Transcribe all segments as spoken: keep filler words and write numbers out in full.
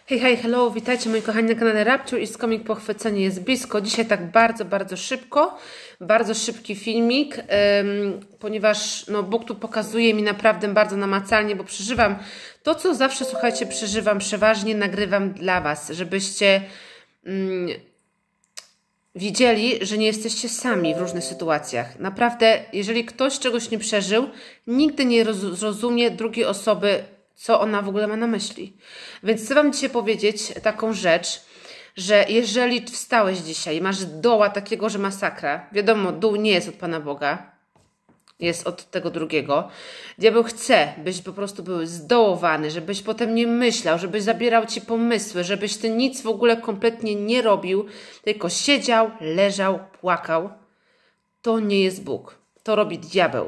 Hej, hej, hello, witajcie moi kochani na kanale Rabciu i z komik Pochwycenie jest blisko. Dzisiaj tak bardzo, bardzo szybko, bardzo szybki filmik, ym, ponieważ no, Bóg tu pokazuje mi naprawdę bardzo namacalnie, bo przeżywam to, co zawsze, słuchajcie, przeżywam, przeważnie nagrywam dla Was, żebyście ym, widzieli, że nie jesteście sami w różnych sytuacjach. Naprawdę, jeżeli ktoś czegoś nie przeżył, nigdy nie zrozumie drugiej osoby, co ona w ogóle ma na myśli. Więc chcę Wam dzisiaj powiedzieć taką rzecz, że jeżeli wstałeś dzisiaj i masz doła takiego, że masakra, wiadomo, dół nie jest od Pana Boga, jest od tego drugiego. Diabeł chce, byś po prostu był zdołowany, żebyś potem nie myślał, żebyś zabierał Ci pomysły, żebyś Ty nic w ogóle kompletnie nie robił, tylko siedział, leżał, płakał. To nie jest Bóg. To robi diabeł.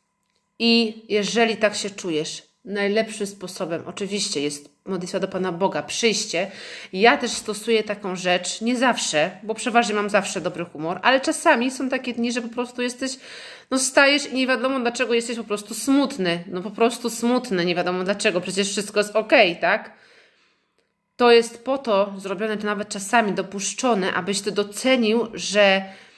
I jeżeli tak się czujesz, najlepszym sposobem oczywiście jest modlitwa do Pana Boga, przyjście. Ja też stosuję taką rzecz, nie zawsze, bo przeważnie mam zawsze dobry humor, ale czasami są takie dni, że po prostu jesteś, no stajesz i nie wiadomo dlaczego jesteś po prostu smutny, no po prostu smutny, nie wiadomo dlaczego, przecież wszystko jest okej, tak? To jest po to zrobione, to nawet czasami dopuszczone, abyś Ty docenił, że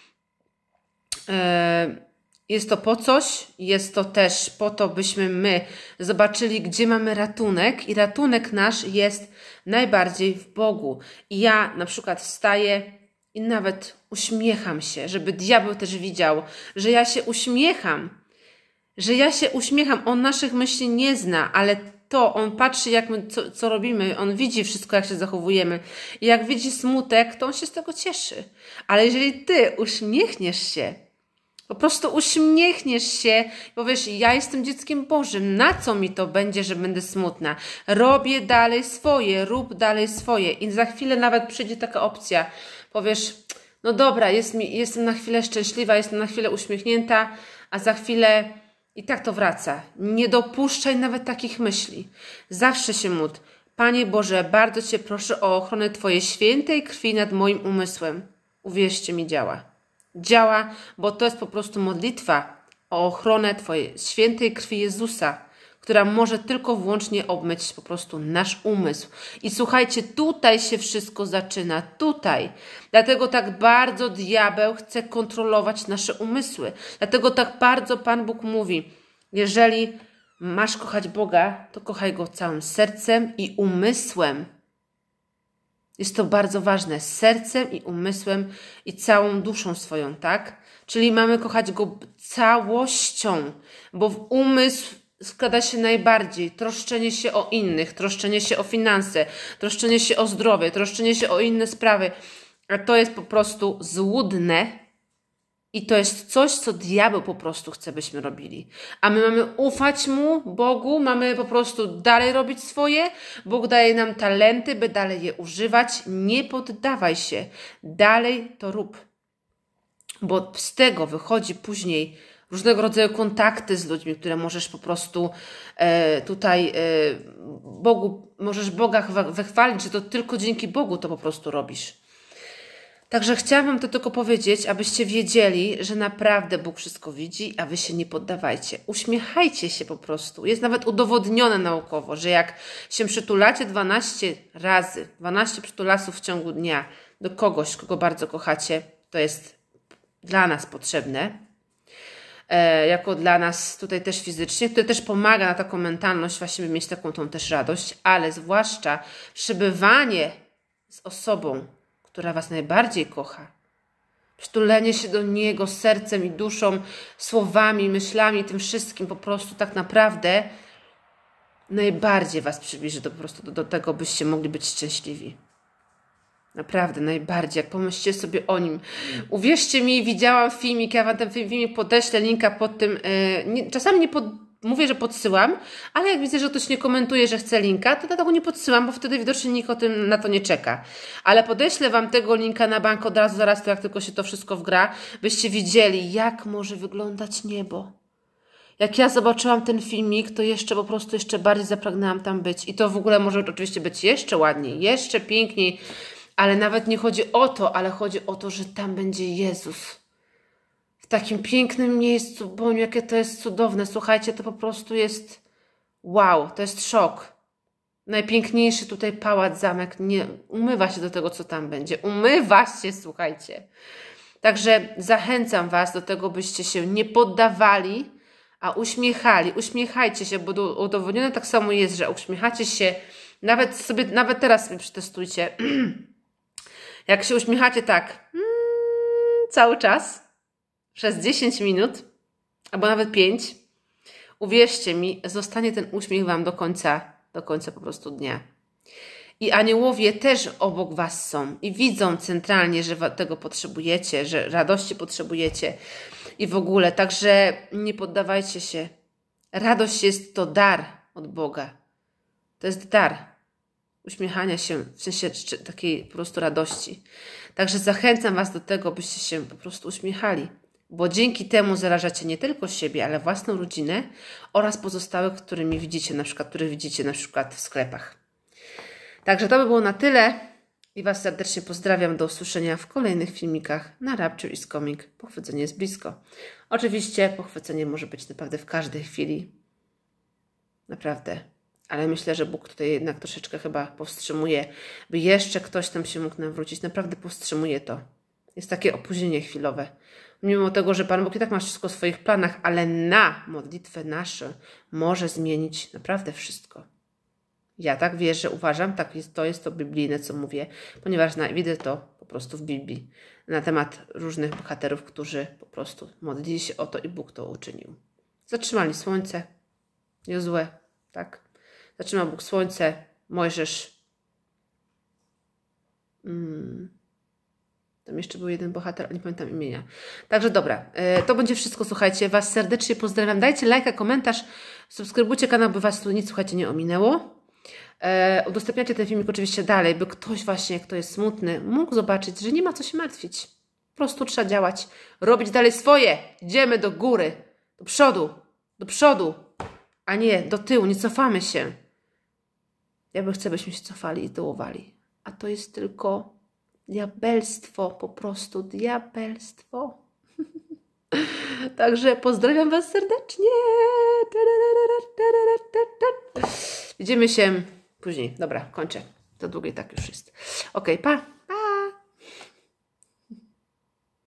yy, jest to po coś, jest to też po to, byśmy my zobaczyli, gdzie mamy ratunek i ratunek nasz jest najbardziej w Bogu. I ja na przykład wstaję i nawet uśmiecham się, żeby diabeł też widział, że ja się uśmiecham, że ja się uśmiecham. On naszych myśli nie zna, ale to on patrzy, jak my, co, co robimy, on widzi wszystko, jak się zachowujemy. I jak widzi smutek, to on się z tego cieszy. Ale jeżeli Ty uśmiechniesz się, po prostu uśmiechniesz się i powiesz, ja jestem dzieckiem Bożym, na co mi to będzie, że będę smutna? Robię dalej swoje, rób dalej swoje. I za chwilę nawet przyjdzie taka opcja, powiesz, no dobra, jest mi, jestem na chwilę szczęśliwa, jestem na chwilę uśmiechnięta, a za chwilę i tak to wraca. Nie dopuszczaj nawet takich myśli. Zawsze się módl. Panie Boże, bardzo Cię proszę o ochronę Twojej świętej krwi nad moim umysłem. Uwierzcie mi, działa. Działa, bo to jest po prostu modlitwa o ochronę Twojej świętej krwi Jezusa, która może tylko wyłącznie obmyć po prostu nasz umysł. I słuchajcie, tutaj się wszystko zaczyna, tutaj. Dlatego tak bardzo diabeł chce kontrolować nasze umysły. Dlatego tak bardzo Pan Bóg mówi, jeżeli masz kochać Boga, to kochaj Go całym sercem i umysłem. Jest to bardzo ważne, sercem i umysłem i całą duszą swoją, tak? Czyli mamy kochać Go całością, bo w umysł składa się najbardziej troszczenie się o innych, troszczenie się o finanse, troszczenie się o zdrowie, troszczenie się o inne sprawy, a to jest po prostu złudne i to jest coś, co diabeł po prostu chce, byśmy robili. A my mamy ufać Mu, Bogu, mamy po prostu dalej robić swoje. Bóg daje nam talenty, by dalej je używać. Nie poddawaj się. Dalej to rób. Bo z tego wychodzi później różnego rodzaju kontakty z ludźmi, które możesz po prostu e, tutaj e, Bogu, możesz Boga wychwalić, że to tylko dzięki Bogu to po prostu robisz. Także chciałam Wam to tylko powiedzieć, abyście wiedzieli, że naprawdę Bóg wszystko widzi, a Wy się nie poddawajcie. Uśmiechajcie się po prostu. Jest nawet udowodnione naukowo, że jak się przytulacie dwanaście razy, dwanaście przytulasów w ciągu dnia do kogoś, kogo bardzo kochacie, to jest dla nas potrzebne, e, jako dla nas tutaj też fizycznie, które też pomaga na taką mentalność, właśnie by mieć taką tą też radość, ale zwłaszcza przebywanie z osobą, która Was najbardziej kocha. Przytulenie się do Niego sercem i duszą, słowami, myślami, tym wszystkim po prostu tak naprawdę najbardziej Was przybliży do, po prostu do, do tego, byście mogli być szczęśliwi. Naprawdę, najbardziej. Jak pomyślcie sobie o Nim. Uwierzcie mi, widziałam filmik, ja Wam ten filmik podeślę, linka pod tym. Yy, nie, czasami nie pod, mówię, że podsyłam, ale jak widzę, że ktoś nie komentuje, że chce linka, to dlatego nie podsyłam, bo wtedy widocznie nikt o tym, na to nie czeka. Ale podeślę Wam tego linka na bank od razu, zaraz to jak tylko się to wszystko wgra, byście widzieli, jak może wyglądać niebo. Jak ja zobaczyłam ten filmik, to jeszcze po prostu jeszcze bardziej zapragnęłam tam być. I to w ogóle może oczywiście być jeszcze ładniej, jeszcze piękniej, ale nawet nie chodzi o to, ale chodzi o to, że tam będzie Jezus. W takim pięknym miejscu, Boniu, jakie to jest cudowne. Słuchajcie, to po prostu jest wow, to jest szok. najpiękniejszy tutaj pałac, zamek, nie umywa się do tego, co tam będzie. Umywa się, słuchajcie. Także zachęcam Was do tego, byście się nie poddawali, a uśmiechali. Uśmiechajcie się, bo udowodnione tak samo jest, że uśmiechacie się, nawet sobie, nawet teraz sobie przetestujcie. Jak się uśmiechacie tak mm, cały czas, przez dziesięć minut, albo nawet pięć, uwierzcie mi, zostanie ten uśmiech Wam do końca, do końca po prostu dnia. I aniołowie też obok Was są i widzą centralnie, że tego potrzebujecie, że radości potrzebujecie i w ogóle. Także nie poddawajcie się. Radość jest to dar od Boga. To jest dar uśmiechania się, w sensie takiej po prostu radości. Także zachęcam Was do tego, byście się po prostu uśmiechali, bo dzięki temu zarażacie nie tylko siebie, ale własną rodzinę oraz pozostałych, którymi widzicie, na przykład, których widzicie na przykład w sklepach. Także to by było na tyle i Was serdecznie pozdrawiam. Do usłyszenia w kolejnych filmikach na Rapture is Coming. Pochwycenie jest blisko. Oczywiście pochwycenie może być naprawdę w każdej chwili. Naprawdę. Ale myślę, że Bóg tutaj jednak troszeczkę chyba powstrzymuje, by jeszcze ktoś tam się mógł nawrócić. Naprawdę powstrzymuje to. Jest takie opóźnienie chwilowe. Mimo tego, że Pan Bóg i tak ma wszystko w swoich planach, ale na modlitwę naszą może zmienić naprawdę wszystko. Ja tak wierzę, uważam, tak jest, to jest to biblijne, co mówię, ponieważ na, widzę to po prostu w Biblii na temat różnych bohaterów, którzy po prostu modlili się o to i Bóg to uczynił. Zatrzymali słońce, Jozue, tak? Zatrzymał Bóg słońce, Mojżesz. Hmm. Tam jeszcze był jeden bohater, nie pamiętam imienia. Także dobra, to będzie wszystko, słuchajcie. Was serdecznie pozdrawiam. Dajcie lajka, komentarz, subskrybujcie kanał, by Was tu nic, słuchajcie, nie ominęło. E, udostępniacie ten filmik oczywiście dalej, by ktoś właśnie, kto jest smutny, mógł zobaczyć, że nie ma co się martwić. Po prostu trzeba działać, robić dalej swoje. Idziemy do góry, do przodu, do przodu, a nie do tyłu, nie cofamy się. Ja bym chcę, byśmy się cofali i tyłowali. A to jest tylko diabelstwo, po prostu diabelstwo. Także pozdrawiam Was serdecznie. Widzimy się później. Dobra, kończę. Za długo i tak już jest. Okej, pa.